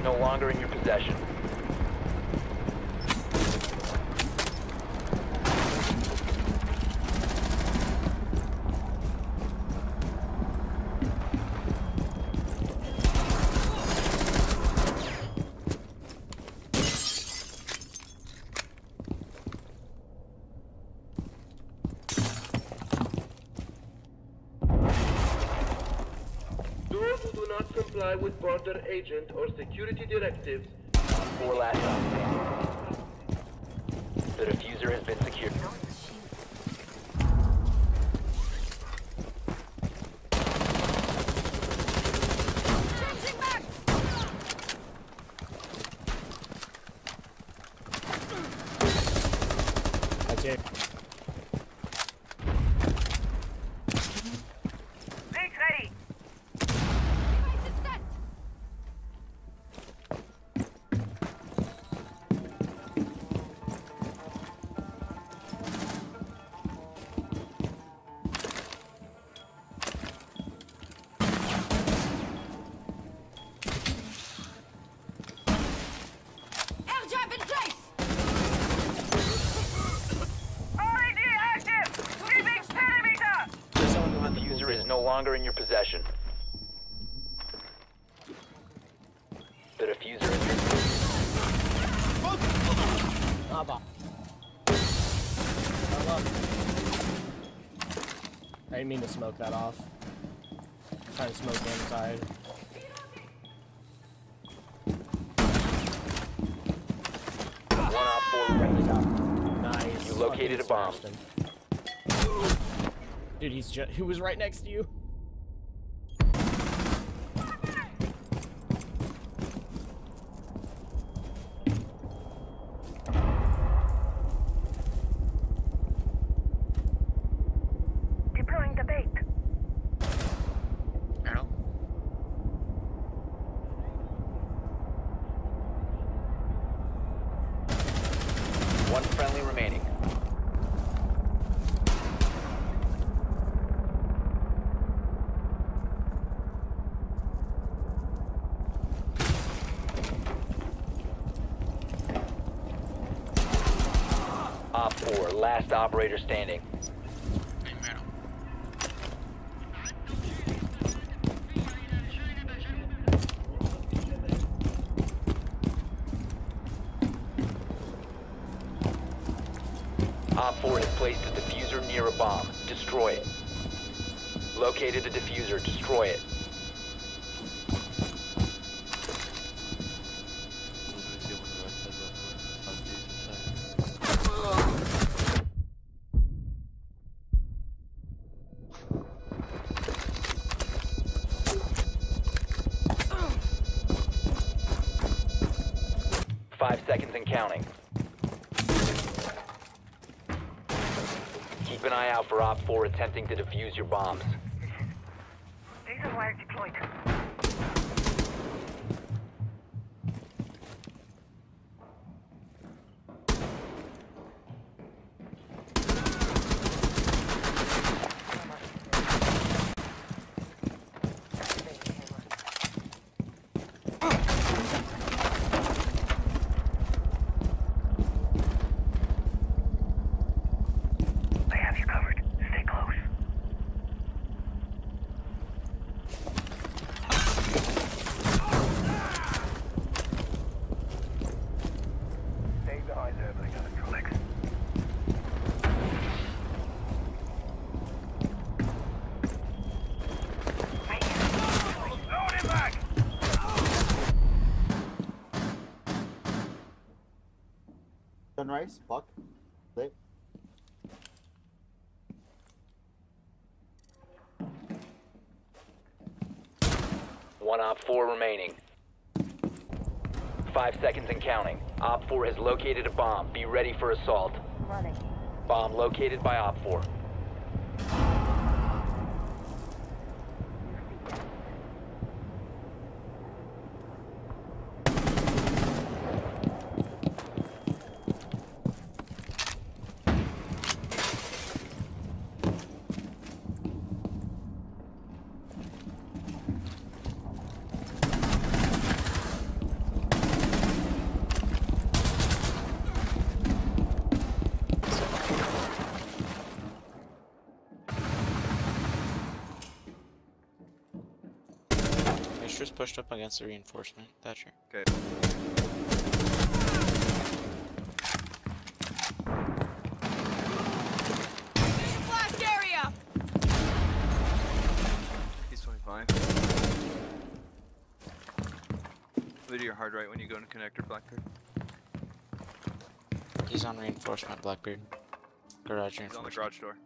no longer in your possession. Those who do not comply with border agent or security directives. 4 last stop standing. The diffuser has been secured. That's it. Leads ready. Airdrop in place! RAD active! Leaving perimeter! There's someone behind The the diffuser pool. is no longer in your possession. The diffuser has been Abba. I didn't mean to smoke that off. Trying to smoke the inside. one op 4 remaining. Nice. You located a bomb. Fucking smashed him. Dude, he was right next to you. Deploying the bait. One friendly remaining. Op 4, last operator standing. Op 4 has placed a diffuser near a bomb. Destroy it. Located the diffuser. Destroy it. Five seconds and counting. Keep an eye out for Op 4 attempting to defuse your bombs. Laser wire deployed. I have you covered. Stay close. Stay behind there, bring electronics. Load him back! Sunrise, Buck, lit. One Op 4 remaining. 5 seconds and counting. Op 4 has located a bomb. Be ready for assault. Running. Bomb located by Op 4. pushed up against the reinforcement, Thatcher. Okay. Blast area! He's 25. What do your hard right when you go into connector, Blackbeard? He's on reinforcement, Blackbeard. Garage He's on the reinforcement. garage door.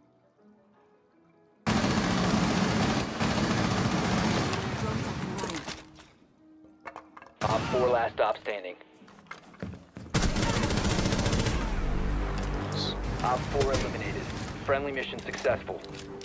Drones up and running. Op 4 last stop standing. Op 4 eliminated. Friendly mission successful.